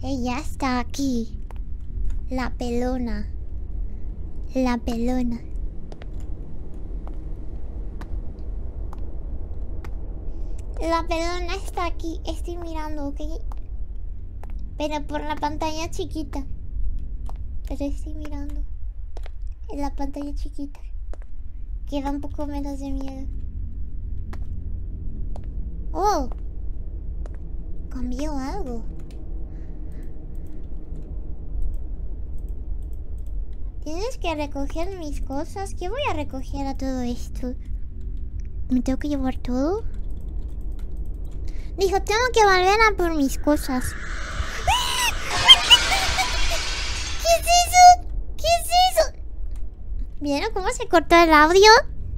Ella está aquí. La pelona. La pelona. La pelona está aquí. Estoy mirando, ¿ok? Pero por la pantalla chiquita. Pero estoy mirando. En la pantalla chiquita. Que da un poco menos de miedo. ¡Oh! Cambió algo. Tienes que recoger mis cosas. ¿Qué voy a recoger a todo esto? ¿Me tengo que llevar todo? Dijo, tengo que volver a por mis cosas. ¿Qué es eso? ¿Qué es eso? ¿Vieron cómo se cortó el audio?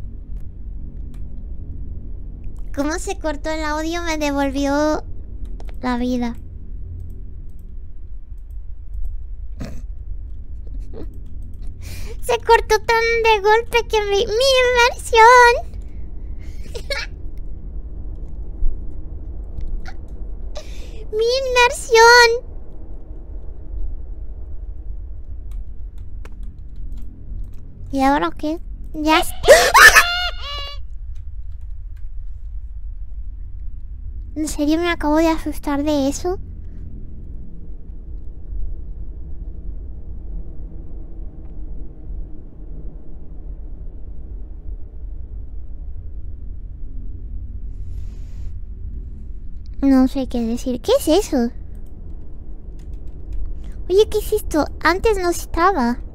¿Cómo se cortó el audio? Me devolvió la vida. Se cortó tan de golpe que mi inversión. Mi inversión. ¿Y ahora qué? Ya está. ¿En serio me acabo de asustar de eso? No sé qué decir. ¿Qué es eso? Oye, ¿qué es esto? Antes no estaba.